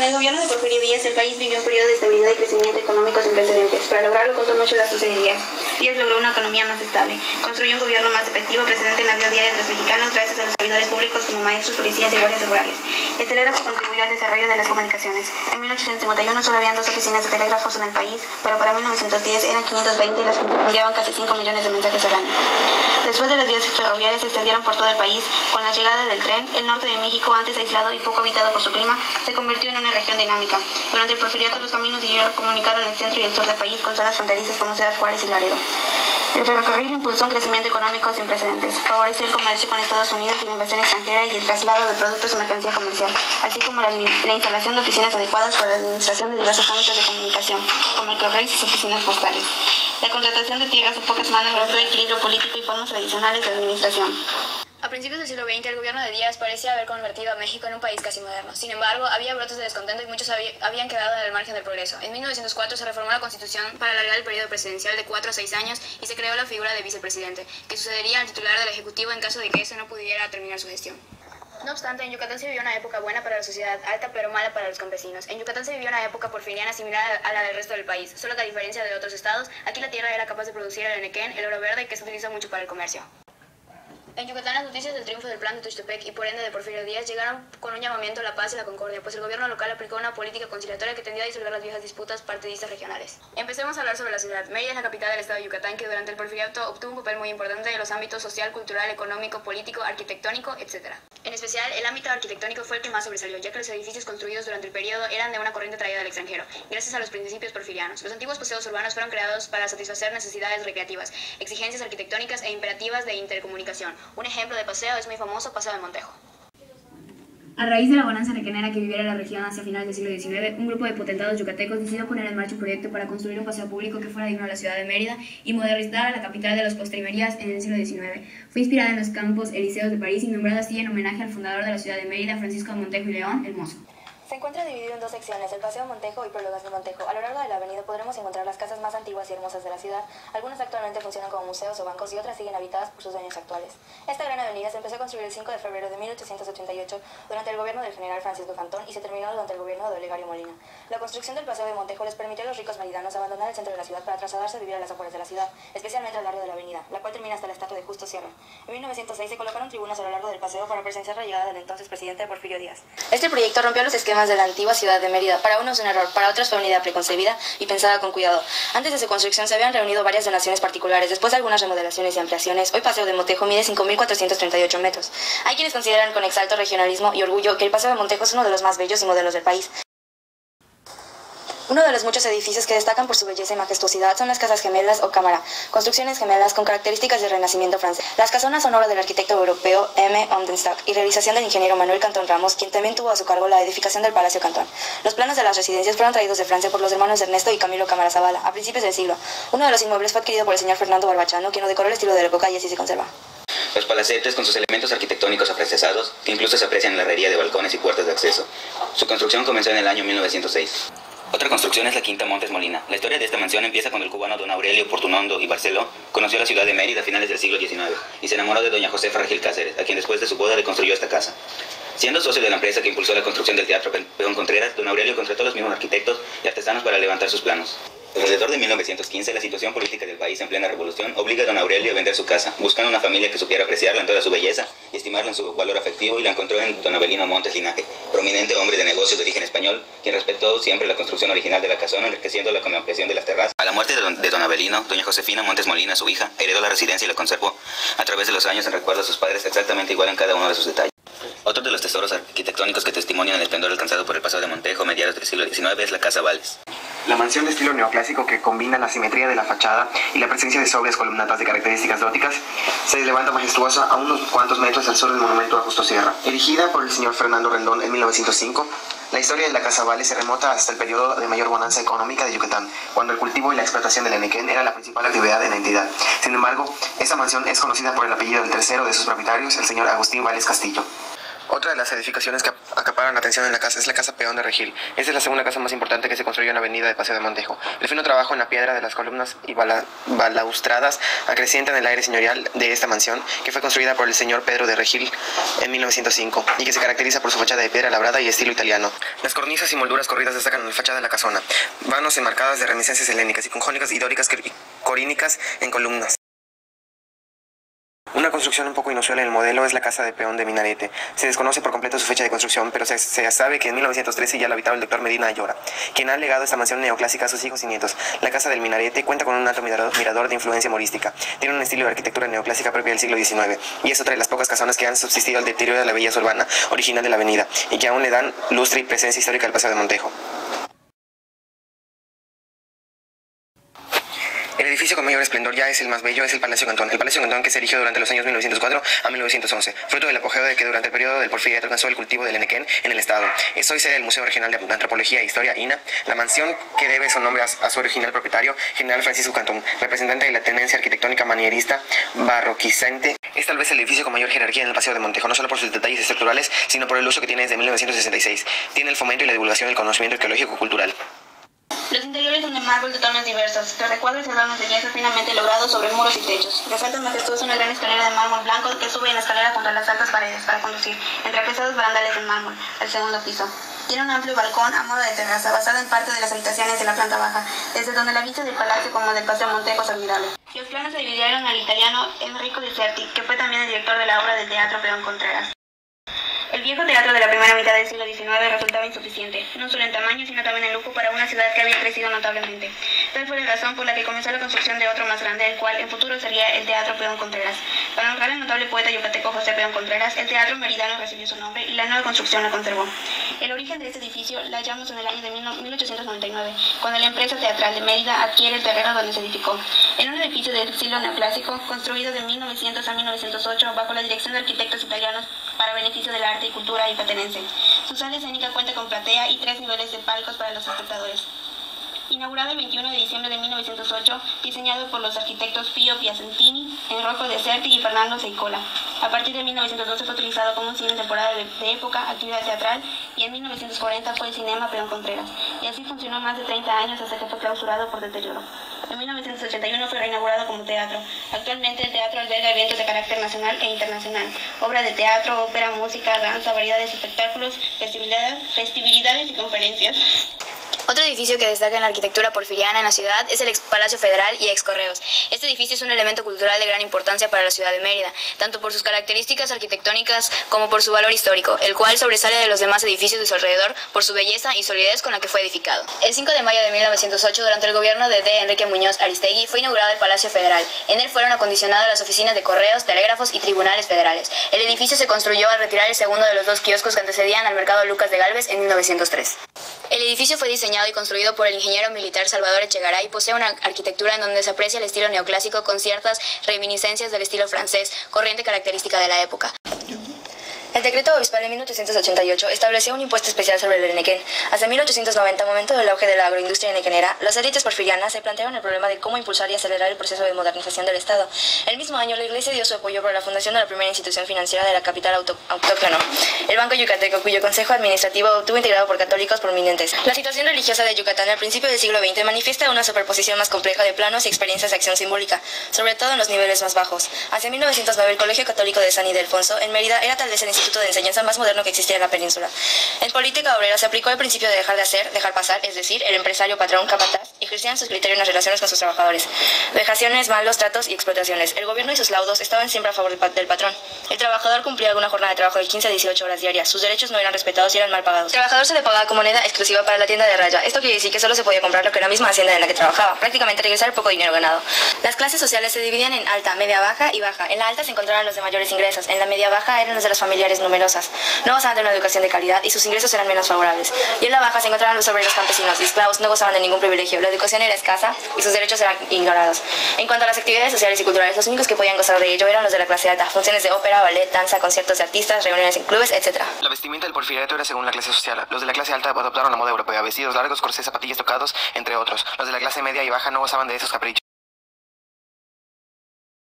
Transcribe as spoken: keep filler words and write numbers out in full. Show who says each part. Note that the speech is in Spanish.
Speaker 1: Con el gobierno de Porfirio Díaz, el país vivió un periodo de estabilidad y crecimiento económico sin precedentes. Para lograrlo costó mucho las doce Díaz. Díaz logró una economía más estable, construyó un gobierno más efectivo, precedente en la vida diaria de los mexicanos gracias a los servidores públicos como maestros, policías y guardias rurales. El telégrafo contribuyó al desarrollo de las comunicaciones. En mil ochocientos cincuenta y uno solo habían dos oficinas de telégrafos en el país, pero para mil novecientos diez eran quinientas veinte y las que enviaban casi cinco millones de mensajes al año. Después de las vías ferroviarias se extendieron por todo el país. Con la llegada del tren, el norte de México, antes aislado y poco habitado por su clima, se convirtió en una región dinámica. Durante el porfiriato, los caminos siguieron comunicaron el centro y el sur del país con zonas fronterizas como Ciudad Juárez y Laredo. El ferrocarril impulsó un crecimiento económico sin precedentes, favoreció el comercio con Estados Unidos y la inversión extranjera y el traslado de productos y mercancía comercial, así como la, la instalación de oficinas adecuadas para la administración de diversos ámbitos de comunicación, como el correo y sus oficinas postales. La contratación de tierras en pocas manos logró el equilibrio político y formas tradicionales de administración.
Speaker 2: A principios del siglo veinte, el gobierno de Díaz parecía haber convertido a México en un país casi moderno. Sin embargo, había brotes de descontento y muchos habían quedado en el margen del progreso. En mil novecientos cuatro se reformó la Constitución para alargar el periodo presidencial de cuatro a seis años y se creó la figura de vicepresidente, que sucedería al titular del Ejecutivo en caso de que ese no pudiera terminar su gestión. No obstante, en Yucatán se vivió una época buena para la sociedad alta, pero mala para los campesinos. En Yucatán se vivió una época porfiriana similar a la del resto del país, solo que a diferencia de otros estados, aquí la tierra era capaz de producir el enequén, el oro verde, que se utilizó mucho para el comercio. En Yucatán, las noticias del triunfo del plan de Tuxtepec y por ende de Porfirio Díaz llegaron con un llamamiento a la paz y la concordia, pues el gobierno local aplicó una política conciliatoria que tendió a disolver las viejas disputas partidistas regionales. Empecemos a hablar sobre la ciudad. Mérida es la capital del estado de Yucatán, que durante el porfiriato obtuvo un papel muy importante en los ámbitos social, cultural, económico, político, arquitectónico, etcétera. En especial, el ámbito arquitectónico fue el que más sobresalió, ya que los edificios construidos durante el periodo eran de una corriente traída del extranjero, gracias a los principios porfirianos. Los antiguos paseos urbanos fueron creados para satisfacer necesidades recreativas, exigencias arquitectónicas e imperativas de intercomunicación. Un ejemplo de paseo es muy famoso Paseo de Montejo.
Speaker 3: A raíz de la bonanza requenera que viviera la región hacia finales del siglo diecinueve, un grupo de potentados yucatecos decidió poner en marcha un proyecto para construir un paseo público que fuera digno de la ciudad de Mérida y modernizar a la capital de las postrimerías en el siglo diecinueve. Fue inspirada en los campos elíseos de París y nombrada así en homenaje al fundador de la ciudad de Mérida, Francisco de Montejo y León, el Mozo.
Speaker 4: Se encuentra dividido en dos secciones, el Paseo Montejo y Prolongación Montejo. A lo largo de la avenida podremos encontrar las casas más antiguas y hermosas de la ciudad. Algunas actualmente funcionan como museos o bancos y otras siguen habitadas por sus dueños actuales. Esta gran avenida se empezó a construir el cinco de febrero de mil ochocientos ochenta y ocho durante el gobierno del general Francisco Cantón y se terminó durante el gobierno de Olegario Molina. La construcción del Paseo de Montejo les permitió a los ricos meridanos abandonar el centro de la ciudad para trasladarse a vivir a las afueras de la ciudad, especialmente al barrio de la avenida, la cual termina hasta la estatua de Justo Sierra. En mil novecientos seis se colocaron tribunas a lo largo del paseo para presenciar la llegada del entonces presidente Porfirio Díaz. Este proyecto rompió los esquemas de la antigua ciudad de Mérida. Para unos un error, para otros fue una idea preconcebida y pensada con cuidado. Antes de su construcción se habían reunido varias donaciones particulares, después de algunas remodelaciones y ampliaciones. Hoy Paseo de Montejo mide cinco mil cuatrocientos treinta y ocho metros. Hay quienes consideran con exalto regionalismo y orgullo que el Paseo de Montejo es uno de los más bellos y modernos del país. Uno de los muchos edificios que destacan por su belleza y majestuosidad son las Casas Gemelas o Cámara, construcciones gemelas con características del Renacimiento francés. Las casonas son obra del arquitecto europeo M. Ondenstock y realización del ingeniero Manuel Cantón Ramos, quien también tuvo a su cargo la edificación del Palacio Cantón. Los planos de las residencias fueron traídos de Francia por los hermanos Ernesto y Camilo Cámara Zavala a principios del siglo. Uno de los inmuebles fue adquirido por el señor Fernando Barbachano, quien lo decoró el estilo de la época y así se conserva.
Speaker 5: Los palacetes, con sus elementos arquitectónicos apreciados, que incluso se aprecian en la herrería de balcones y puertas de acceso. Su construcción comenzó en el año mil novecientos seis. Otra construcción es la Quinta Montes Molina. La historia de esta mansión empieza cuando el cubano don Aurelio Portunondo y Barceló conoció la ciudad de Mérida a finales del siglo diecinueve y se enamoró de doña Josefa Regil Cáceres, a quien después de su boda le construyó esta casa. Siendo socio de la empresa que impulsó la construcción del Teatro Peón Contreras, don Aurelio contrató a los mismos arquitectos y artesanos para levantar sus planos. Alrededor de mil novecientos quince, la situación política del país en plena revolución obliga a don Aurelio a vender su casa, buscando una familia que supiera apreciarla en toda su belleza y estimarla en su valor afectivo, y la encontró en don Avelino Montes Linaje, prominente hombre de negocios de origen español, quien respetó siempre la construcción original de la casona, enriqueciéndola con la ampliación de las terrazas. A la muerte de don, de don Avelino, doña Josefina Montes Molina, su hija, heredó la residencia y la conservó a través de los años en recuerdo a sus padres, exactamente igual en cada uno de sus detalles. Otro de los tesoros arquitectónicos que testimonian el esplendor alcanzado por el Paseo de Montejo a mediados del siglo diecinueve es la Casa Vales.
Speaker 6: La mansión de estilo neoclásico, que combina la simetría de la fachada y la presencia de sobrias columnatas de características góticas, se levanta majestuosa a unos cuantos metros al sur del monumento a Justo Sierra. Erigida por el señor Fernando Rendón en mil novecientos cinco, la historia de la Casa Vales se remota hasta el periodo de mayor bonanza económica de Yucatán, cuando el cultivo y la explotación del enequén era la principal actividad en la entidad. Sin embargo, esta mansión es conocida por el apellido del tercero de sus propietarios, el señor Agustín Vales Castillo. Otra de las edificaciones que acaparan la atención en la casa es la Casa Peón de Regil. Esta es la segunda casa más importante que se construyó en la avenida de Paseo de Montejo. El fino trabajo en la piedra de las columnas y bala, balaustradas acrecientan el aire señorial de esta mansión, que fue construida por el señor Pedro de Regil en mil novecientos cinco y que se caracteriza por su fachada de piedra labrada y estilo italiano. Las cornisas y molduras corridas destacan en la fachada de la casona, vanos enmarcadas de reminiscencias helénicas y con jónicas y dóricas y corínicas en columnas. Una construcción un poco inusual en el modelo es la Casa de Peón de Minarete. Se desconoce por completo su fecha de construcción, pero se, se sabe que en mil novecientos trece ya la habitaba el doctor Medina Ayora, quien ha legado esta mansión neoclásica a sus hijos y nietos. La Casa del Minarete cuenta con un alto mirador, mirador de influencia morística. Tiene un estilo de arquitectura neoclásica propia del siglo diecinueve, y es otra de las pocas casonas que han subsistido al deterioro de la belleza urbana original de la avenida, y que aún le dan lustre y presencia histórica al Paseo de Montejo. El edificio con mayor esplendor ya es el más bello, es el Palacio Cantón. El Palacio Cantón, que se erigió durante los años mil novecientos cuatro a mil novecientos once, fruto del apogeo de que durante el periodo del Porfiriato alcanzó el cultivo del enequén en el estado. Es hoy sede del Museo Regional de Antropología e Historia, I N A, la mansión que debe su nombre a, a su original propietario, general Francisco Cantón, representante de la tendencia arquitectónica manierista barroquizante. Es tal vez el edificio con mayor jerarquía en el Paseo de Montejo, no solo por sus detalles estructurales, sino por el uso que tiene desde mil novecientos sesenta y seis. Tiene el fomento y la divulgación del conocimiento arqueológico-cultural.
Speaker 1: Los interiores son de mármol de tonos diversos, que recuadros y adornos de yeso finamente logrados sobre muros y techos. Resalta majestuosa una gran escalera de mármol blanco que sube en la escalera contra las altas paredes para conducir, entre pesados barandales de mármol, al segundo piso. Tiene un amplio balcón a modo de terraza, basado en parte de las habitaciones de la planta baja, desde donde la vista del palacio como del Paseo Montejo es admirable. Los planos se dividieron al italiano Enrico Di Certi, que fue también el director de la obra del Teatro Peón Contreras. El viejo teatro de la primera mitad del siglo diecinueve resultaba insuficiente, no solo en tamaño, sino también en lujo para una ciudad que había crecido notablemente. Tal fue la razón por la que comenzó la construcción de otro más grande, el cual en futuro sería el Teatro Peón Contreras. Para honrar al notable poeta yucateco José Peón Contreras, el Teatro Meridano recibió su nombre y la nueva construcción la conservó. El origen de este edificio la hallamos en el año de mil ochocientos noventa y nueve, cuando la empresa teatral de Mérida adquiere el terreno donde se edificó. En un edificio de estilo neoclásico, construido de mil novecientos a mil novecientos ocho bajo la dirección de arquitectos italianos para beneficio del arte y cultura ipatenense. Su sala escénica cuenta con platea y tres niveles de palcos para los espectadores. Inaugurado el veintiuno de diciembre de mil novecientos ocho, diseñado por los arquitectos Pio Piacentini, Enrico De Certi y Fernando Seicola. A partir de mil novecientos doce fue utilizado como un cine en temporada de, de época, actividad teatral, y en mil novecientos cuarenta fue el Cinema Peón Contreras, y así funcionó más de treinta años hasta que fue clausurado por deterioro. En mil novecientos ochenta y uno fue reinaugurado como teatro. Actualmente el teatro alberga eventos de carácter nacional e internacional, obra de teatro, ópera, música, danza, variedades de espectáculos, festividades, festividades y conferencias.
Speaker 2: Otro edificio que destaca en la arquitectura porfiriana en la ciudad es el ex Palacio Federal y ex Correos. Este edificio es un elemento cultural de gran importancia para la ciudad de Mérida, tanto por sus características arquitectónicas como por su valor histórico, el cual sobresale de los demás edificios de su alrededor por su belleza y solidez con la que fue edificado. El cinco de mayo de mil novecientos ocho, durante el gobierno de D. Enrique Muñoz Aristegui, fue inaugurado el Palacio Federal. En él fueron acondicionadas las oficinas de correos, telégrafos y tribunales federales. El edificio se construyó al retirar el segundo de los dos kioscos que antecedían al mercado Lucas de Gálvez en mil novecientos tres. El edificio fue diseñado y construido por el ingeniero militar Salvador Echegaray y posee una arquitectura en donde se aprecia el estilo neoclásico con ciertas reminiscencias del estilo francés, corriente característica de la época. El decreto obispal de mil ochocientos ochenta y ocho estableció un impuesto especial sobre el enequén. Hasta mil ochocientos noventa, momento del auge de la agroindustria enequenera, las élites porfirianas se plantearon el problema de cómo impulsar y acelerar el proceso de modernización del Estado. El mismo año, la Iglesia dio su apoyo para la fundación de la primera institución financiera de la capital auto autóctona, el Banco Yucateco, cuyo consejo administrativo estuvo integrado por católicos prominentes. La situación religiosa de Yucatán al principio del siglo veinte manifiesta una superposición más compleja de planos y experiencias de acción simbólica, sobre todo en los niveles más bajos. Hacia mil novecientos nueve, el Colegio Católico de San Ildefonso, en Mérida, era tal vez el instituto de enseñanza más moderno que existía en la península. En política obrera se aplicó el principio de dejar de hacer, dejar pasar, es decir, el empresario patrón capataz ejercía en sus criterios en las relaciones con sus trabajadores. Vejaciones, malos tratos y explotaciones. El gobierno y sus laudos estaban siempre a favor del, del patrón. El trabajador cumplía alguna jornada de trabajo de quince a dieciocho horas diarias. Sus derechos no eran respetados y eran mal pagados. El trabajador se le pagaba con moneda exclusiva para la tienda de raya. Esto quiere decir que solo se podía comprar lo que la misma hacienda en la que trabajaba, prácticamente regresar el poco dinero ganado. Las clases sociales se dividían en alta, media baja y baja. En la alta se encontraban los de mayores ingresos. En la media baja eran los de las familiares numerosas. No gozaban de una educación de calidad y sus ingresos eran menos favorables. Y en la baja se encontraban los obreros campesinos y esclavos, no gozaban de ningún privilegio. La educación era escasa y sus derechos eran ignorados. En cuanto a las actividades sociales y culturales, los únicos que podían gozar de ello eran los de la clase alta. Funciones de ópera, ballet, danza, conciertos de artistas, reuniones en clubes, etcétera.
Speaker 6: La vestimenta del porfiriato era según la clase social. Los de la clase alta adoptaron la moda europea, vestidos largos, corsés, zapatillas tocados, entre otros. Los de la clase media y baja no gozaban de esos caprichos.